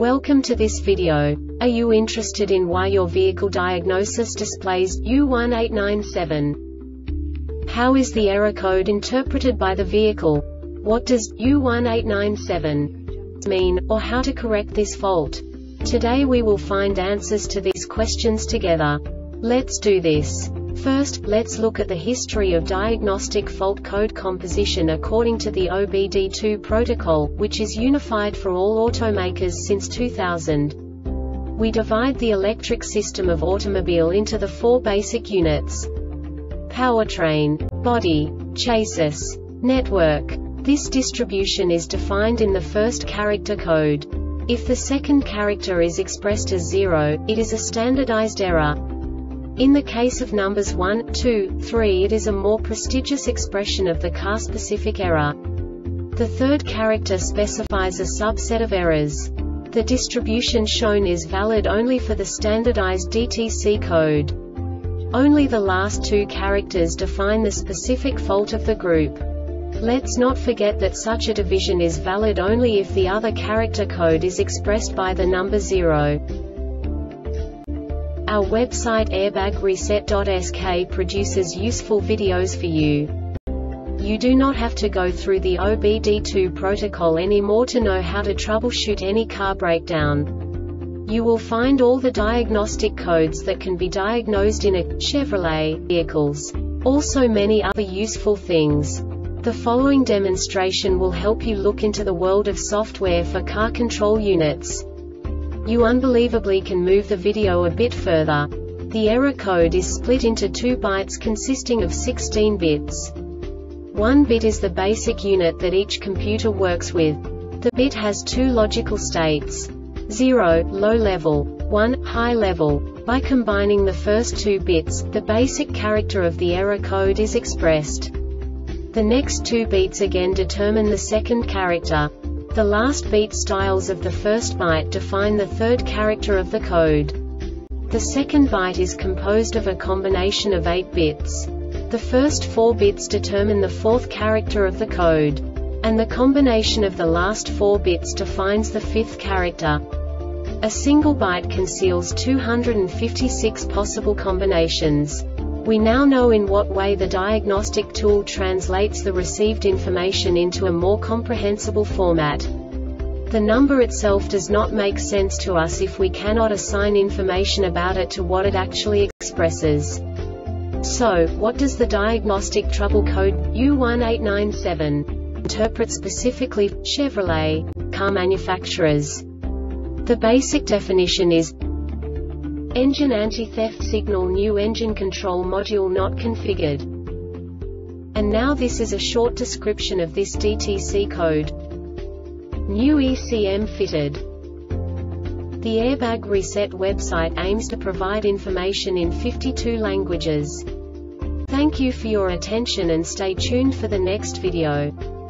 Welcome to this video. Are you interested in why your vehicle diagnosis displays U1897? How is the error code interpreted by the vehicle? What does U1897 mean, or how to correct this fault? Today we will find answers to these questions together. Let's do this. First, let's look at the history of diagnostic fault code composition according to the OBD2 protocol, which is unified for all automakers since 2000. We divide the electric system of automobile into the four basic units: powertrain, body, chassis, network. This distribution is defined in the first character code. If the second character is expressed as 0, it is a standardized error. In the case of numbers 1, 2, 3, it is a more prestigious expression of the car-specific error. The third character specifies a subset of errors. The distribution shown is valid only for the standardized DTC code. Only the last two characters define the specific fault of the group. Let's not forget that such a division is valid only if the other character code is expressed by the number 0. Our website airbagreset.sk produces useful videos for you. You do not have to go through the OBD2 protocol anymore to know how to troubleshoot any car breakdown. You will find all the diagnostic codes that can be diagnosed in a Chevrolet vehicles. Also many other useful things. The following demonstration will help you look into the world of software for car control units. You unbelievably can move the video a bit further. The error code is split into 2 bytes consisting of 16 bits. 1 bit is the basic unit that each computer works with. The bit has 2 logical states: 0, low level, 1, high level. By combining the first 2 bits, the basic character of the error code is expressed. The next 2 beats again determine the second character. The last beat styles of the first byte define the third character of the code. The second byte is composed of a combination of 8 bits. The first 4 bits determine the fourth character of the code. And the combination of the last 4 bits defines the fifth character. A single byte conceals 256 possible combinations. We now know in what way the diagnostic tool translates the received information into a more comprehensible format. The number itself does not make sense to us if we cannot assign information about it to what it actually expresses. So, what does the diagnostic trouble code U1897 interpret specifically for Chevrolet car manufacturers? The basic definition is: engine anti-theft signal, new engine control module not configured. And now this is a short description of this DTC code. New ECM fitted. The Airbag Reset website aims to provide information in 52 languages. Thank you for your attention and stay tuned for the next video.